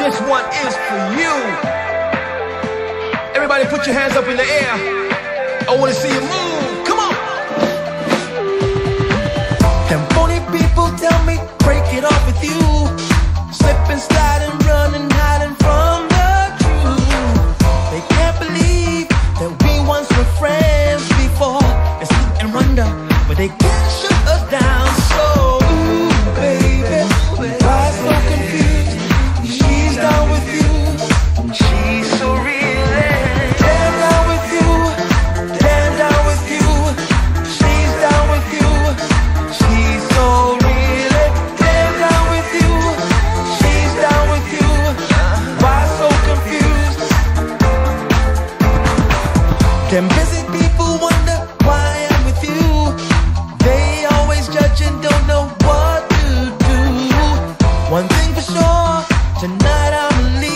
This one is for you. Everybody put your hands up in the air. I wanna see you move. Come on. Them phony people tell me break it off with you. Slip and slide and run and hiding from the truth. They can't believe that we once were friends before. They sit and wonder, but they can't shut us down. So, ooh, baby, why so confused? She's down with you. She's so real. Damn down with you. Damn down with you. She's down with you. She's so real. Damn down with you. She's down with you. Why so confused? Them busy people wonder why I'm with you. They always judge and don't know what to do. One thing for sure, tonight I'm leaving.